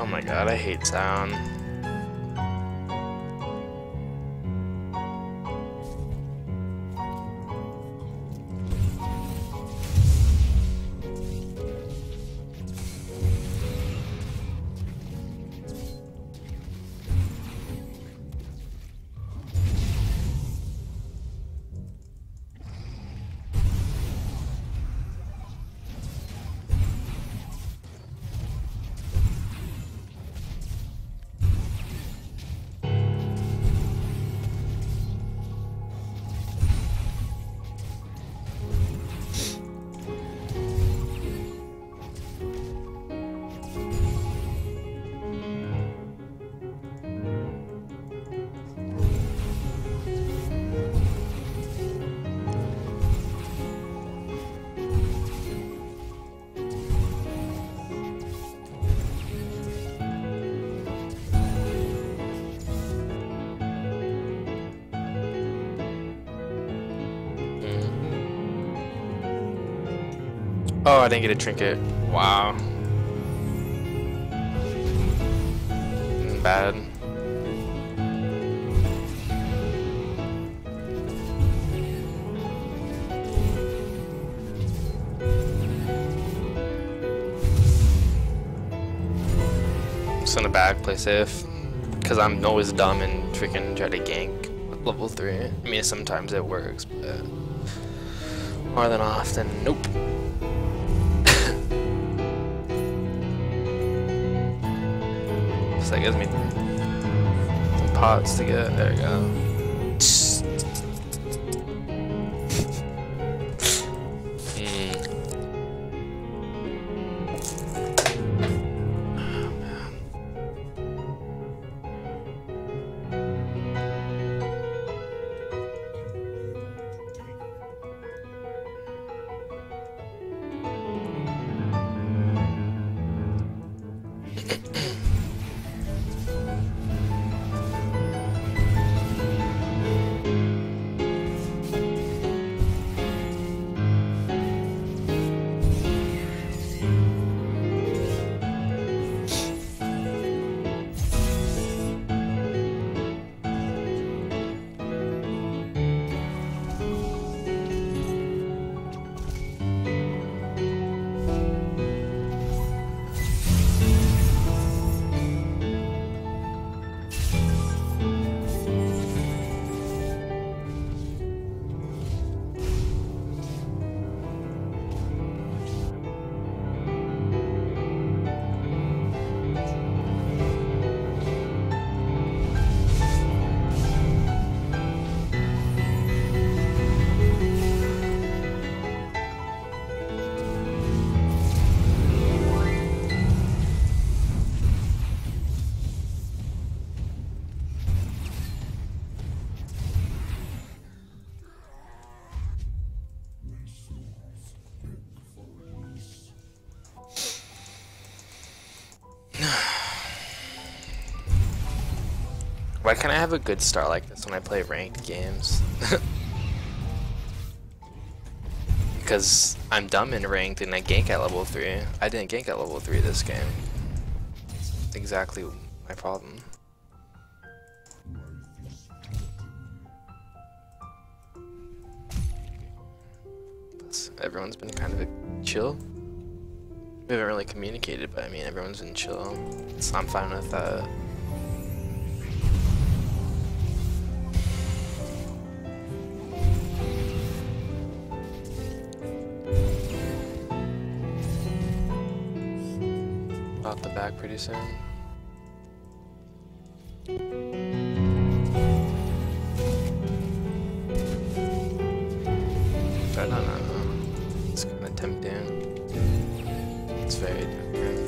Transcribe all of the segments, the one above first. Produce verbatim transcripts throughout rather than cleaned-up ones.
Oh my god, I hate sound. Oh, I didn't get a trinket. Wow. Bad. Just in the back, play safe. Because I'm always dumb and freaking try to gank with level three. I mean, sometimes it works, but more than often, nope. That gives me some pots to get. There we go. Why can't I have a good start like this when I play ranked games? Because I'm dumb in ranked and I gank at level three. I didn't gank at level three this game. That's exactly my problem. Plus, everyone's been kind of a chill. We haven't really communicated, but I mean, everyone's been chill. So I'm fine with that. Out the back pretty soon. But no, no, no. It's kind of tempting. It's very tempting.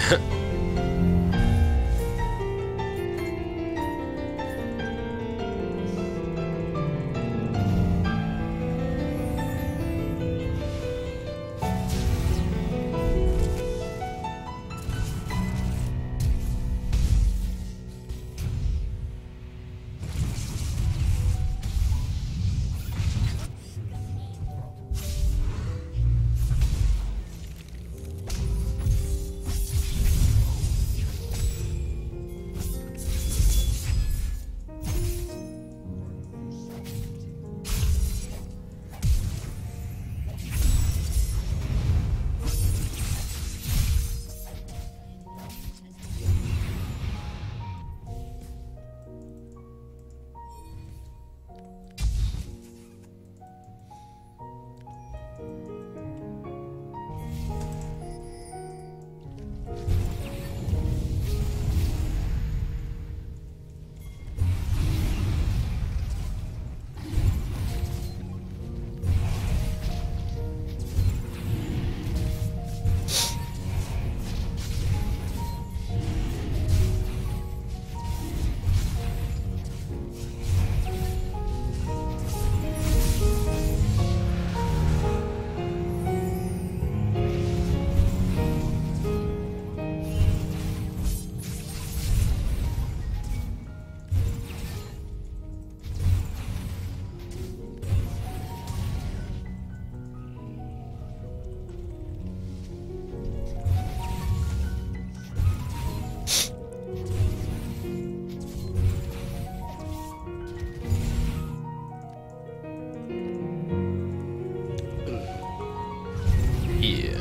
Yeah.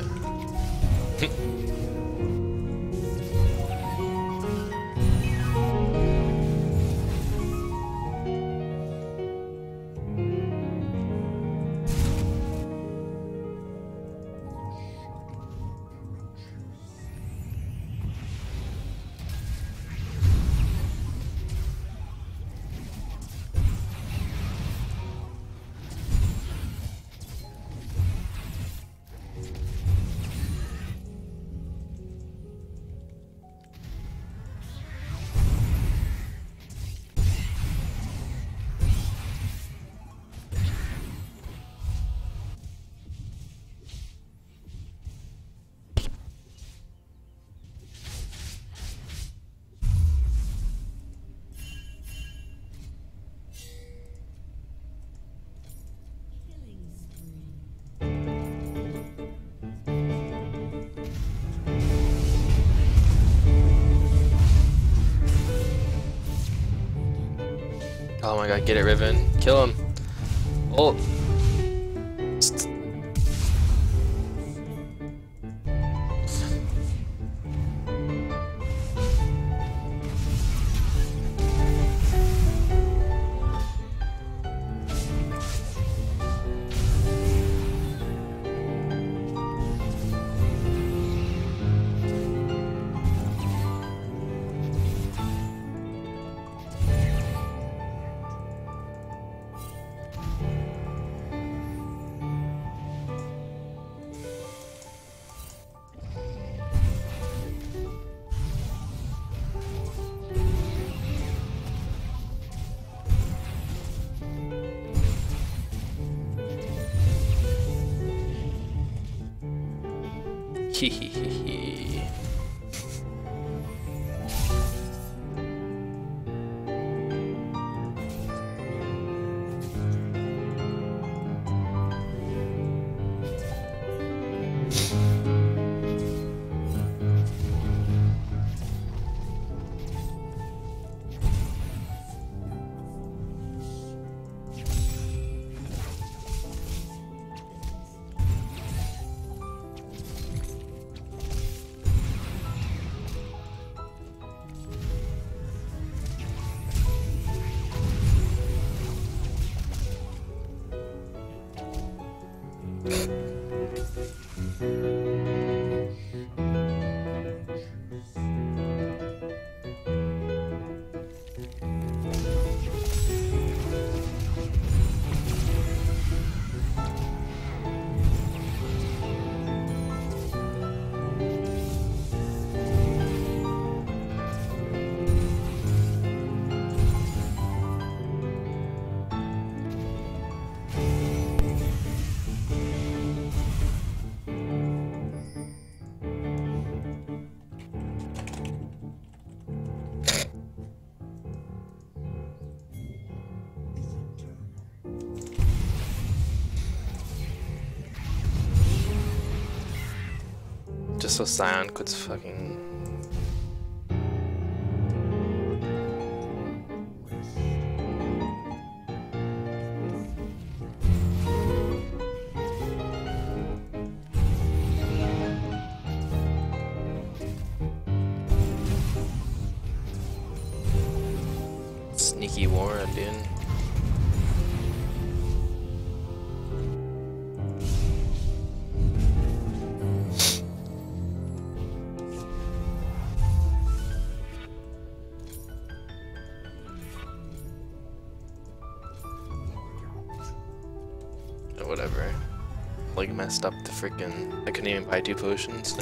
Oh my god, get it, Riven. Kill him. Ult. Hehehehe. So Scion quits fucking. Sneaky Warren, dude. Whatever. Like messed up the freaking. I couldn't even buy two potions.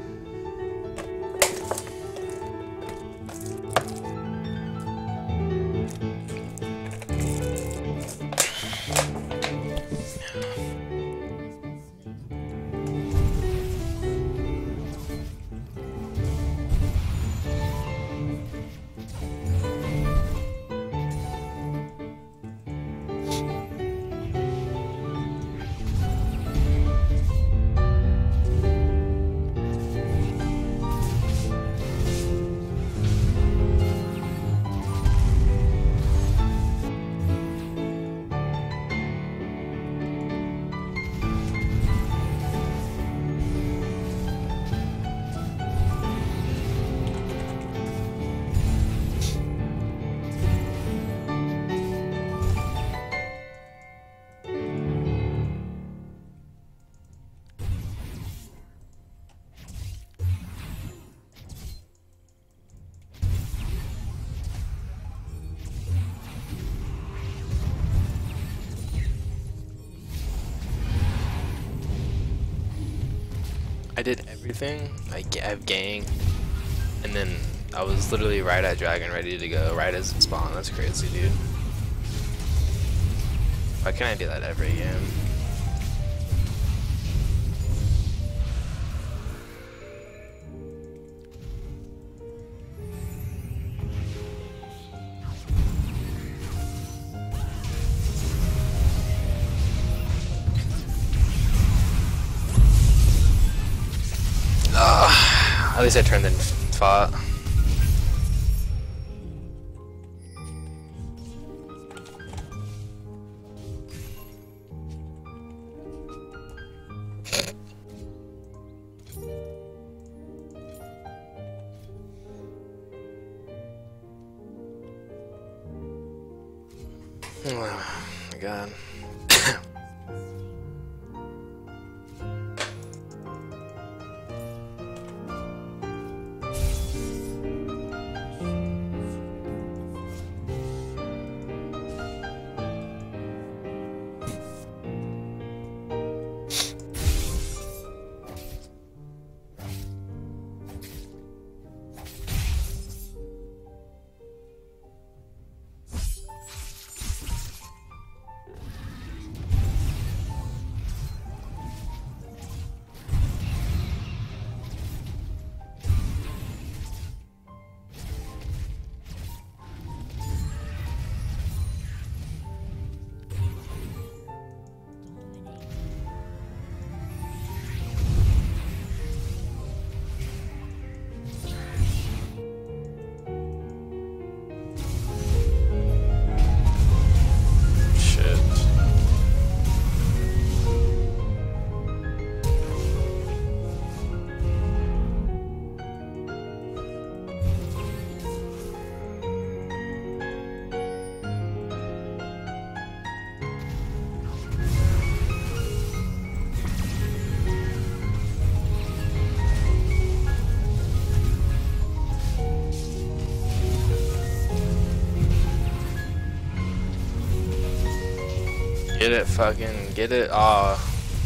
I did everything. I have gang, and then I was literally right at dragon, ready to go, right as it spawned. That's crazy, dude. Why can't I do that every game? At least I turned and fought. Oh my god. Get it, fucking, get it, aw.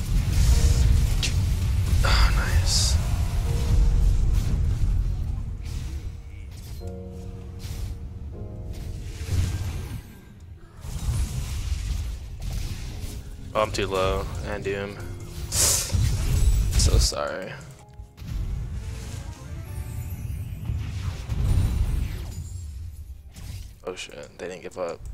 Oh, nice. Oh, I'm too low, and doom. So sorry. Oh shit, they didn't give up.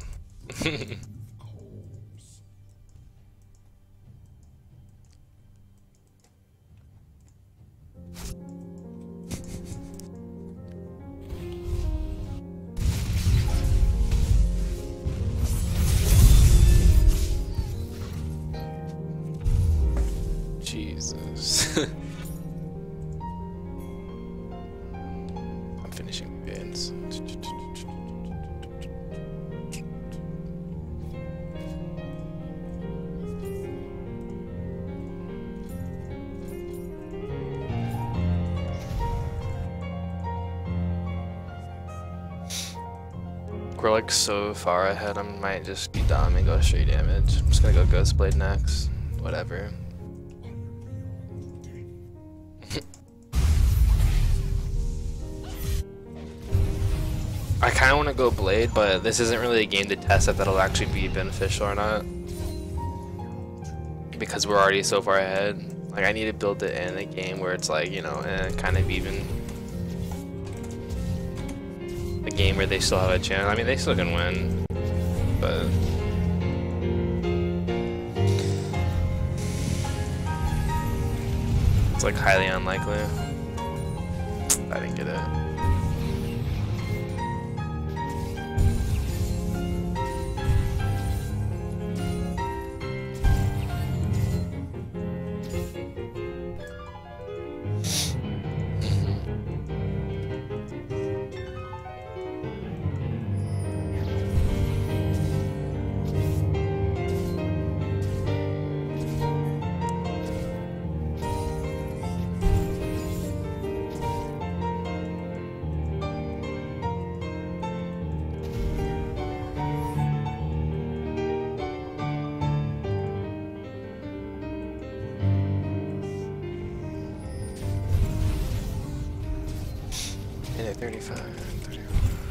I'm finishing bins. We're like so far ahead, I might just be dumb and go straight damage. I'm just gonna go Ghost Blade next. Whatever. I kinda wanna go Blade, but this isn't really a game to test if that'll actually be beneficial or not. Because we're already so far ahead. Like, I need to build it in a game where it's like, you know, eh, kind of even. A game where they still have a chance. I mean, they still can win, but it's like highly unlikely. I didn't get it. thirty-five, thirty-five.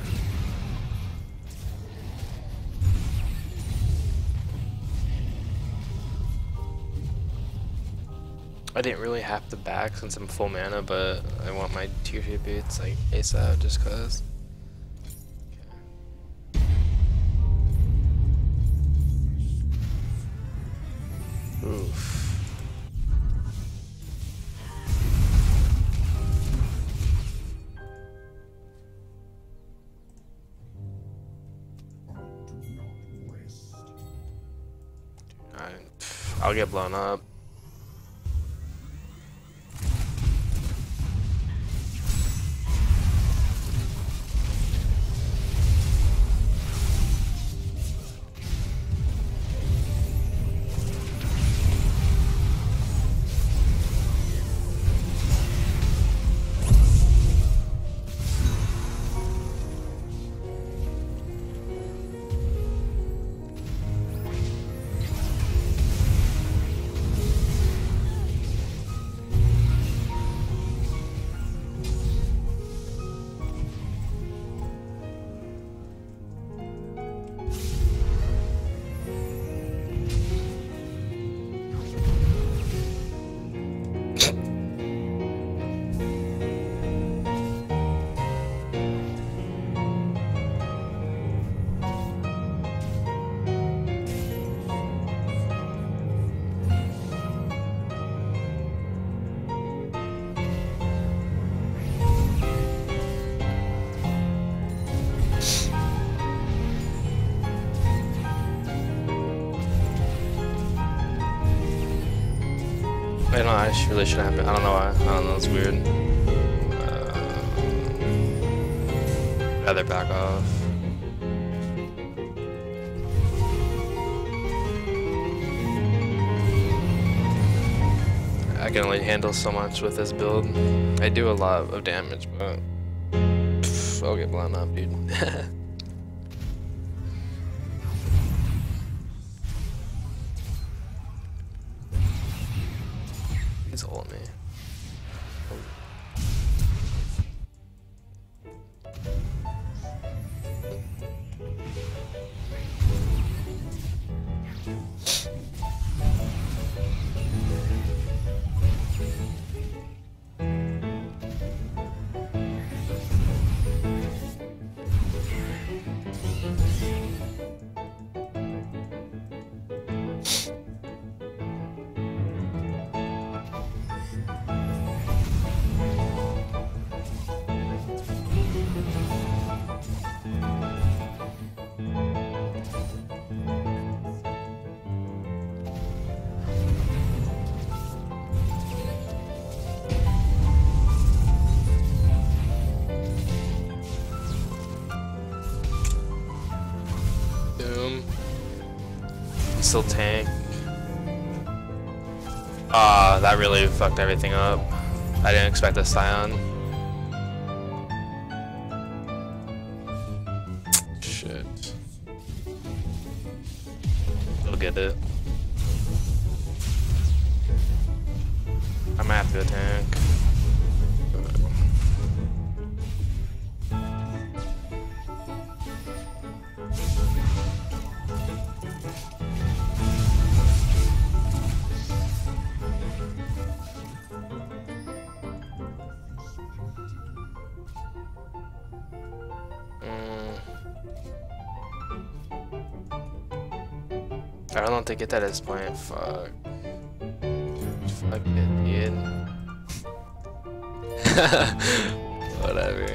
I didn't really have to back since I'm full mana, but I want my tier two boots like ASAP just cause. Okay. Oof. I'll get blown up. I don't know, I sh really shouldn't have. I don't know why. I don't know, it's weird. Uh, rather back off. I can only handle so much with this build. I do a lot of damage, but pff, I'll get blown up, dude. He's holding me. Still tank. Ah, uh, that really fucked everything up. I didn't expect a Scion. Shit. He'll get it. I might have to go tank. I don't know if they get that at this point. Fuck. Fuck it, dude. Whatever.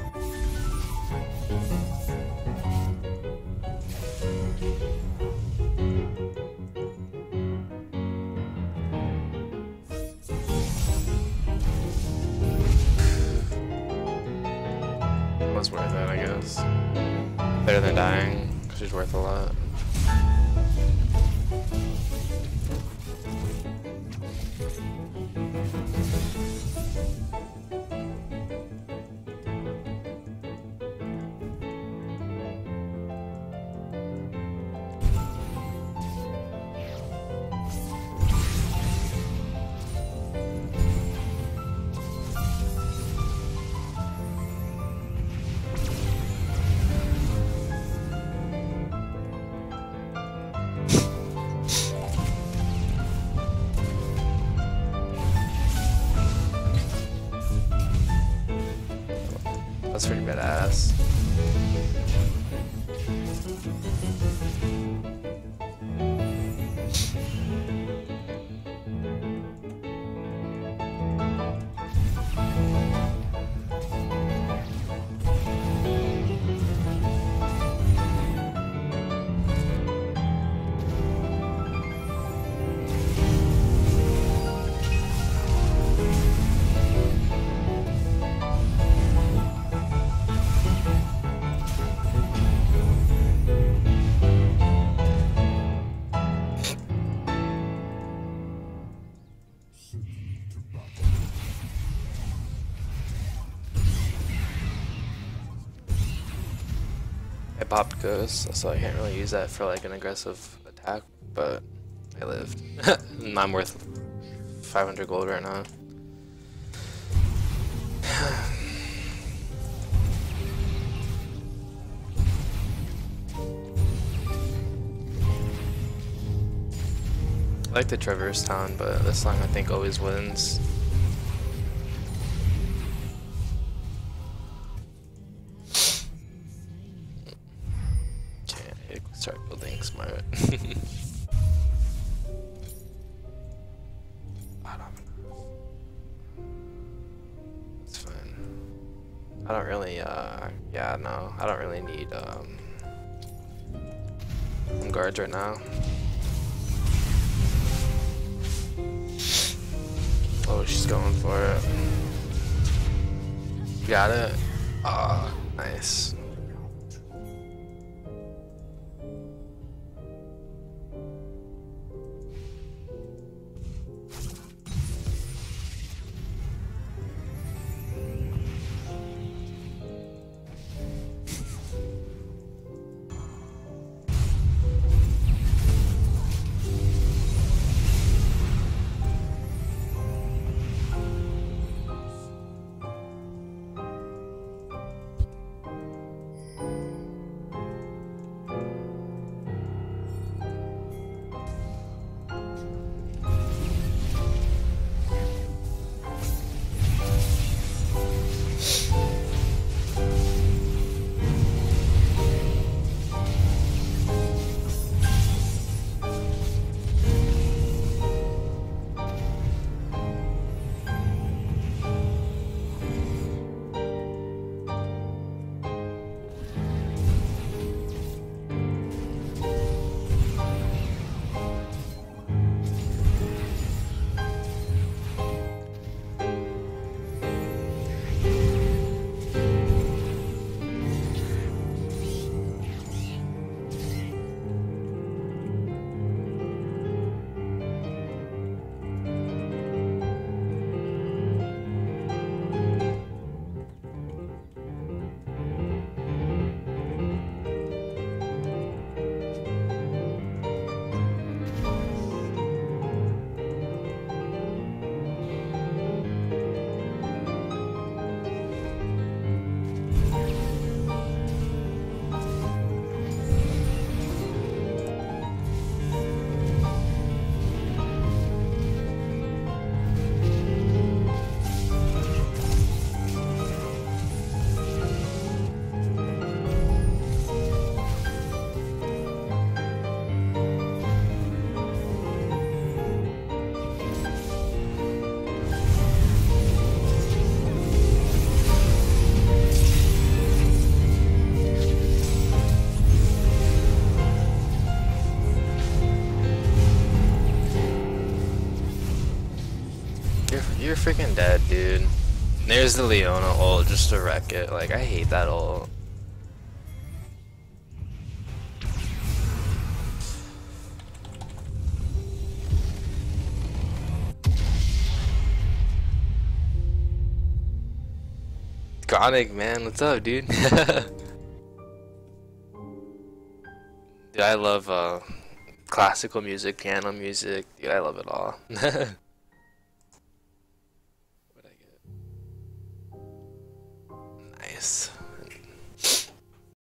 It was worth it, I guess. Better than dying, because she's worth a lot. That's pretty badass. I popped Ghost, so I can't really use that for like an aggressive attack, but I lived. I'm worth five hundred gold right now. I like the Traverse Town, but this song I think always wins. Start building smart. I don't know. It's fine. I don't really, uh, yeah, no, I don't really need, um, guards right now. Oh, she's going for it. Got it. Ah, oh, nice. freaking dead, dude. There's the Leona ult just to wreck it. Like, I hate that ult. Chronic, man, what's up, dude? Dude, I love uh, classical music, piano music. Dude, I love it all. What'd I get? Nice.